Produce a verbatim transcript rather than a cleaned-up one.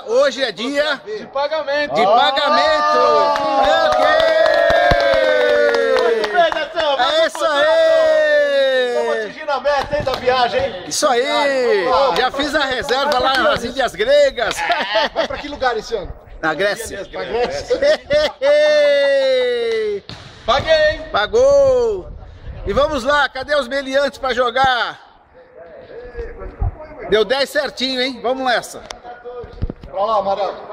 hoje é dia de pagamento. de pagamento. Ok! É isso aí! Estamos atingindo a meta, hein, da viagem, hein? Isso aí! Já fiz a reserva lá nas Ilhas Gregas. Vai pra que lugar esse ano? Na Grécia. Pra Grécia. Paguei! Pagou! E vamos lá, cadê os meliantes pra jogar? Deu dez certinho, hein? Vamos nessa. Pra lá, Amaral.